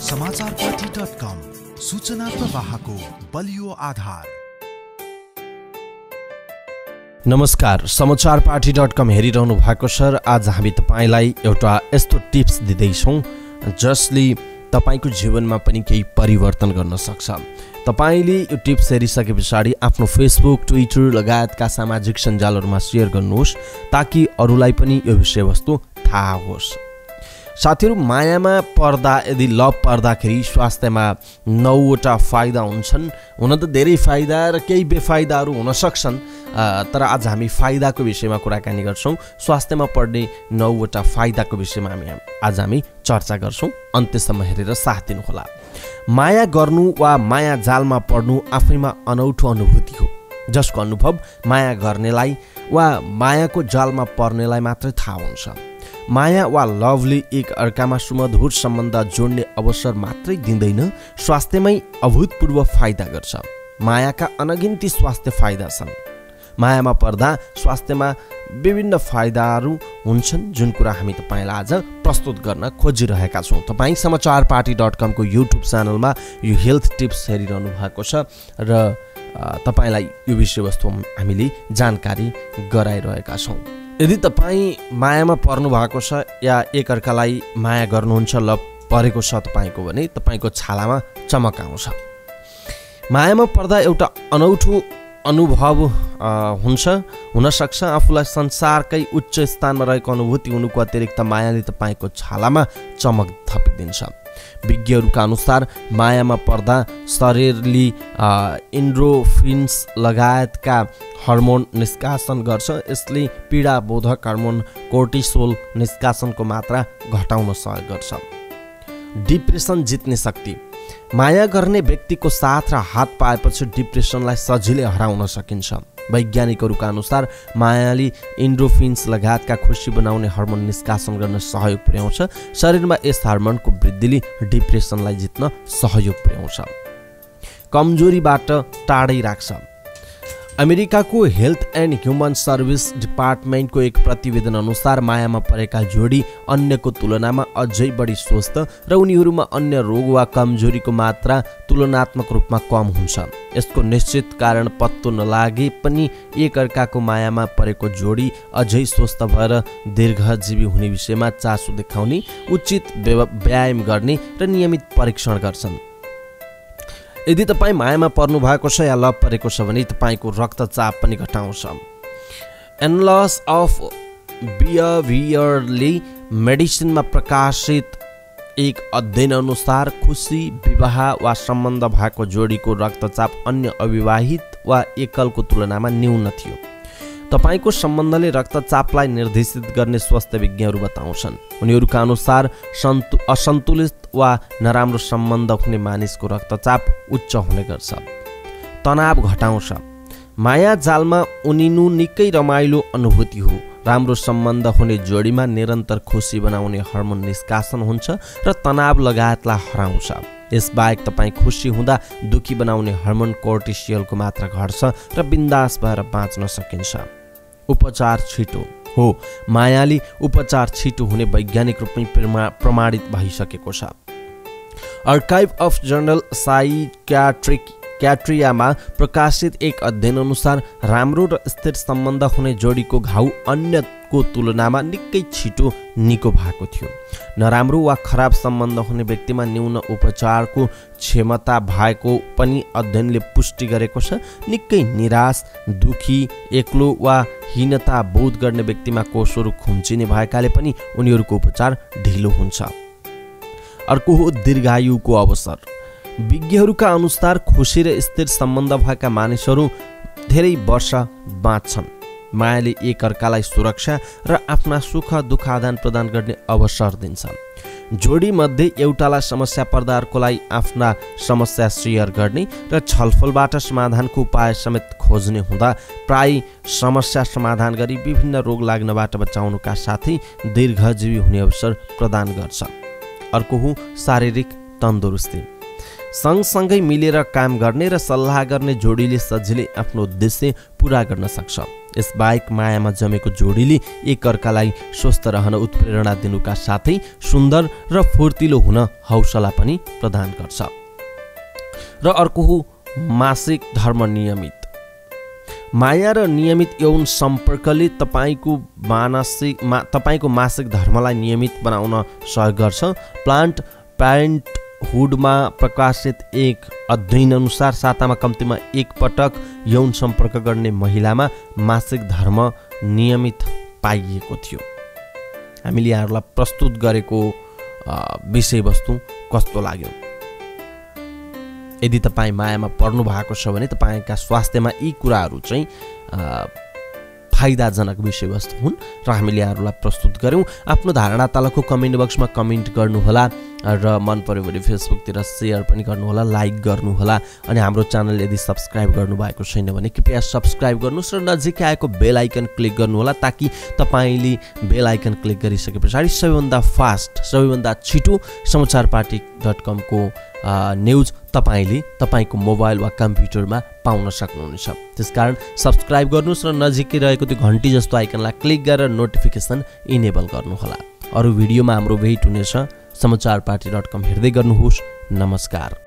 समाचारपार्टी.com सूचना प्रवाहको बलियो आधार। नमस्कार, समाचारपार्टी.com हेरिरहनु भएको छ। आज हामी तपाईलाई एउटा यस्तो टिप्स दिँदैछौँ जसले तपाईको जीवनमा पनि केही परिवर्तन गर्न सक्छ। तपाईले यो टिप्स हेरिसके पछाडि आफ्नो फेसबुक, ट्विटर लगायतका सामाजिक सञ्जालहरुमा शेयर गर्नुहोस् ताकि अरूलाई पनि यो विषयवस्तु थाहा होस्। साथीहरु, मायामा पर्दा यदि लभ पर्दाखेरि स्वास्थ्यमा 9वटा फाइदा हुन्छन्। हुन त धेरै फाइदा र केही बेफाइदाहरू हुन सक्छन्, तर आज हामी फाइदाको विषयमा कुराकानी गर्छौं। स्वास्थ्यमा पर्ने 9वटा फाइदाको विषयमा आज हामी चर्चा गर्छौं। अन्त्यसम्म हेरेर साथ दिनुहोला। माया गर्नु वा माया जालमा पर्नु आफैमा अनौठो अनुभूति हो, जसको अनुभव माया गर्नेलाई वा मायाको जालमा पर्नेलाई मात्रै थाहा हुन्छ। माया वा लभले एक अर्कामा सुमधुर सम्बन्ध जोड्ने अवसर मात्रै दिँदैन, स्वास्थ्यमै अभूतपूर्व फाइदा गर्छ। मायाका अनगिन्ती स्वास्थ्य फाइदा छन्। मायामा पर्दा स्वास्थ्यमा विभिन्न फाइदाहरू हुन्छन्, जुन कुरा हामी तपाईलाई आज प्रस्तुत गर्न खोजिरहेका छौँ। तपाई समाचारपार्टी.com को युट्युब च्यानलमा यो हेल्थ टिप्स हेरिरहनु भएको छ र तपाईलाई यो विषयवस्तु हामीले जानकारी गराइरहेका छौँ। यदि तपाई मायामा पर्नु भएको छ या एकअर्कालाई माया गर्नुहुन्छ, लभ परेको छ तपाईको भने तपाईको छालामा चमक आउँछ। मायामा पर्दा एउटा अनौठो अनुभव हुन सक्छ। आफूलाई संसारकै उच्च स्थानमा रहेको अनुभूति हुनुको अतिरिक्त मायाले तपाईको छालामा चमक थपिदिन्छ। विज्ञहरूका अनुसार मायामा पर्दा शरीरले एन्ड्रोफिन्स लगायतका हर्मोन निष्कासन गर्छ। यसले पीडाबोधक हर्मोन कोर्टिसोल निष्कासनको मात्रा घटाउन सहयोग गर्छ। डिप्रेसन जित्ने शक्ति। माया गर्ने व्यक्तिको साथ र हात पाएपछि डिप्रेसनलाई सजिलै हराउन सकिन्छ। वैज्ञानिकहरूका अनुसार मायाले एन्ड्रोफिन्स लगायतका खुसी बनाउने हर्मोन निष्कासन गर्न सहयोग पुर्याउँछ। शरीरमा यस हार्मोनको वृद्धिले डिप्रेसनलाई जित्न सहयोग पुर्याउँछ। कमजोरीबाट टाढै राख्छ। अमेरिकाको हेल्थ एन्ड ह्युमन सर्भिस डिपार्टमेन्टको एक प्रतिवेदन अनुसार मायामा परेका जोडी अन्यको तुलनामा अझै बढी स्वस्थ र उनीहरूमा अन्य रोग वा कमजोरीको मात्रा तुलनात्मक रूपमा कम हुन्छ। यसको निश्चित कारण पत्तो नलागे पनि एकअर्काको मायामा परेको जोडी अझै स्वस्थ भएर दीर्घजीवी हुने विषयमा चासो देखाउने, उचित व्यायाम गर्ने र नियमित परीक्षण गर्छन्। यदि तपाई मायामा पर्नु भएको छ या लभ परेको छ भने तपाईको रक्तचाप पनि घटाउँछ। एनालिसिस अफ बिहेभियरली मेडिसिनमा प्रकाशित एक अध्ययन अनुसार खुसी विवाह वा सम्बन्ध भएको जोडीको रक्तचाप अन्य अविवाहित वा एकलको तुलनामा न्यून थियो। तपाईको सम्बन्धले रक्तचापलाई निर्देशित गर्ने स्वास्थ्य विज्ञहरू बताउँछन्। उनीहरूका अनुसार असन्तुलित वा नराम्रो सम्बन्ध हुने मानिसको रक्तचाप उच्च हुने गर्छ। तनाव घटाउँछ। माया जालमा उनिनु निकै रमाइलो अनुभूति हो। राम्रो सम्बन्ध हुने जोडीमा निरन्तर खुसी बनाउने हर्मोन निष्कासन हुन्छ र तनाव लगायतलाई हराउँछ। यसबाहेक तपाईँ खुसी हुँदा दुखी बनाउने हर्मोन कोर्टिसोलको मात्रा घट्छ र बिन्दास भएर बाँच्न सकिन्छ। उपचार छिटो हो। मायाले उपचार छिटो हुने वैज्ञानिक रूपमा प्रमाणित भइसकेको छ। आर्काइभ अफ जर्नल साइकियाट्रियामा प्रकाशित एक अध्ययन अनुसार राम्रो र स्थिर सम्बन्ध हुने जोडीको घाउ अन्यको तुलनामा निकै छिटो निको भएको थियो। नराम्रो वा खराब सम्बन्ध हुने व्यक्तिमा न्यून उपचारको क्षमता भएको पनि अध्ययनले पुष्टि गरेको छ। निकै निराश, दुखी, एक्लो वा हीनता बोध गर्ने व्यक्तिमा कोषहरू खुम्चिने भएकाले पनि उनीहरूको उपचार ढिलो हुन्छ। अर्को हो दीर्घायुको अवसर। विज्ञहरूका अनुसार खुसी र स्थिर सम्बन्ध भएका मानिसहरू धेरै वर्ष बाँच्छन्। मायाले एकअर्कालाई सुरक्षा र आफ्ना सुख दुःख आदान प्रदान गर्ने अवसर दिन्छ। जोडी मध्ये एउटालाई समस्या पर्दा अर्कोलाई आफ्ना समस्या शेयर गर्ने र छलफलबाट समाधानको उपाय समेत खोज्ने हुँदा प्राय समस्या समाधान गरी विभिन्न रोग लाग्नबाट बचाउनुका साथै दीर्घजीवी हुने अवसर प्रदान गर्छ। अर्को हो शारीरिक तन्दुरुस्ती। सँगसँगै मिलेर काम गर्ने र सल्लाह गर्ने जोडीले सजिलै आफ्नो उद्देश्य पूरा गर्न सक्छ। यसबाहेक मायामा जमेको जोडीले एकअर्कालाई स्वस्थ रहन उत्प्रेरणा दिनुका साथै सुन्दर र फुर्तिलो हुन हौसला पनि प्रदान गर्छ। र अर्को हो मासिक धर्म नियमित। माया र नियमित यौन सम्पर्कले तपाईँको मासिक धर्मलाई नियमित बनाउन सहयोग गर्छ। प्लान्ट प्यारेन्टहुडमा प्रकाशित एक अध्ययन अनुसार सातामा कम्तीमा एक पटक यौन सम्पर्क गर्ने महिलामा मासिक धर्म नियमित पाइएको थियो। हामीले यहाँहरूलाई प्रस्तुत गरेको विषयवस्तु कस्तो लाग्यो? यदि तपाईँ मायामा पर्नु भएको छ भने तपाईँका स्वास्थ्यमा यी कुराहरू चाहिँ फाइदाजनक विषयवस्तु हुन् र हामीले यहाँहरूलाई प्रस्तुत गऱ्यौँ। आफ्नो धारणा तलको कमेन्ट बक्समा कमेन्ट गर्नुहोला र मन पर्यो भने फेसबुकतिर सेयर पनि गर्नुहोला, लाइक गर्नुहोला। अनि हाम्रो च्यानल यदि सब्सक्राइब गर्नुभएको छैन भने कृपया सब्सक्राइब गर्नुहोस् र नजिकै आएको बेल आइकन क्लिक गर्नुहोला ताकि तपाईँले बेल आइकन क्लिक गरिसके पछाडि सबैभन्दा फास्ट, सबैभन्दा छिटो समाचारपाटी.com को न्युज तपाईँले तपाईँको मोबाइल वा कम्प्युटरमा पाउन सक्नुहुनेछ। त्यसकारण सब्सक्राइब गर्नुहोस् र नजिकै रहेको त्यो घन्टी जस्तो आइकनलाई क्लिक गरेर नोटिफिकेसन इनेबल गर्नुहोला। अरू भिडियोमा हाम्रो भेट हुनेछ। समाचारपाटी.com हेर्दै गर्नुहोस्। नमस्कार।